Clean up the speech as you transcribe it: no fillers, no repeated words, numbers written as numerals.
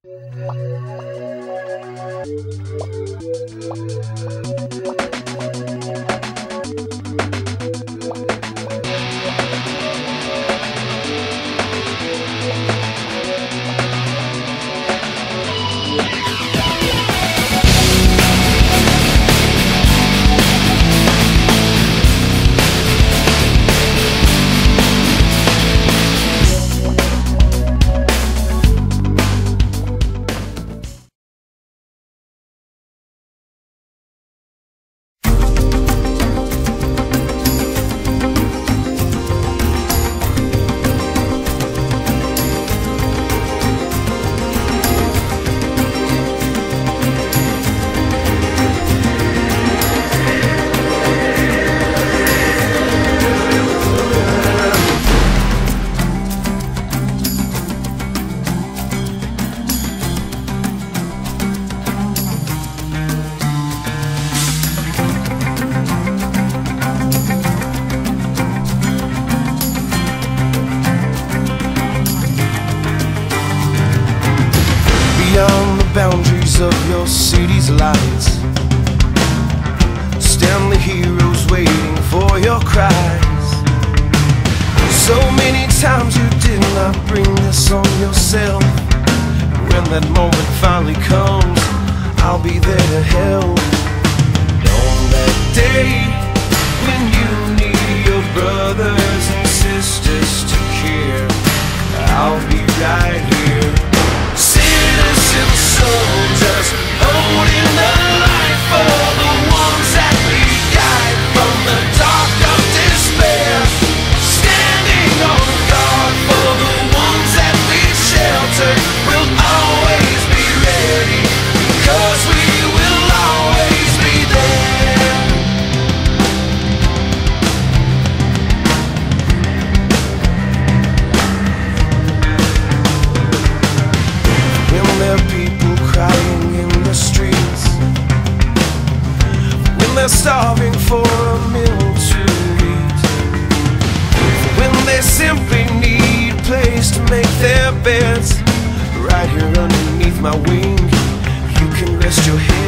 Beyond the boundaries of your city's lights stand the heroes waiting for your cries. So many times you did not bring this on yourself. When that moment finally comes, I'll be there to help. And on that day when you need your brothers and sisters to care, I'll be right here. Citizen soldiers holding the light for the ones that we guide from the dark of despair, standing on guard for the ones that we shelter. We'll always be ready, because we will always be there. When there are people crying in the streets, when they're starving for a meal to eat, when they simply need a place to make their beds, right here underneath my wing, you can rest your head.